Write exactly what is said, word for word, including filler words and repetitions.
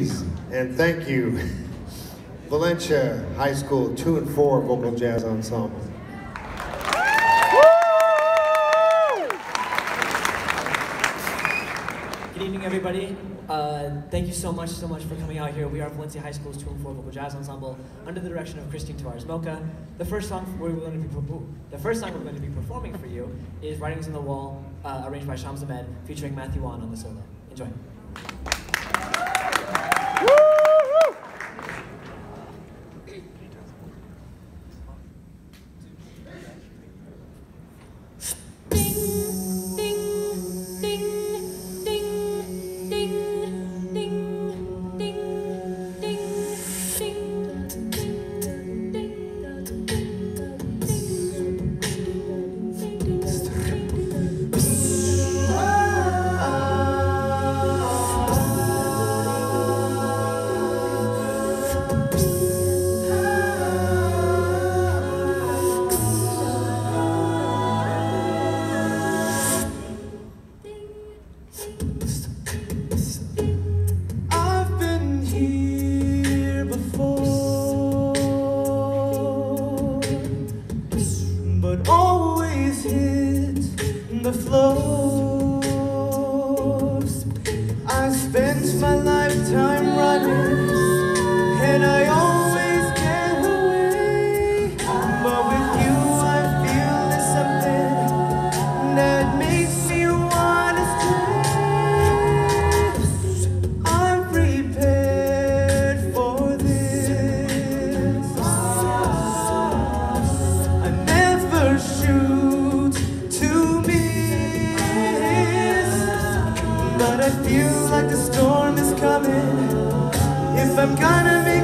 please and thank you, Valencia High School two and four Vocal Jazz Ensemble. Good evening, everybody. Uh, thank you so much, so much for coming out here. We are Valencia High School's two and four Vocal Jazz Ensemble under the direction of Christine Tavares-Mocha. The first song we're going to be the first song we're going to be performing for you is "Writings on the Wall," uh, arranged by Shams Ahmed, featuring Matthew Wan on the solo. Enjoy. Always hit the floor. I spent my lifetime running, and I always get away. But with you, I feel there's something that makes me wanna stay. I'm prepared for this. I never shoot to miss, but I feel like the storm is coming. If I'm gonna miss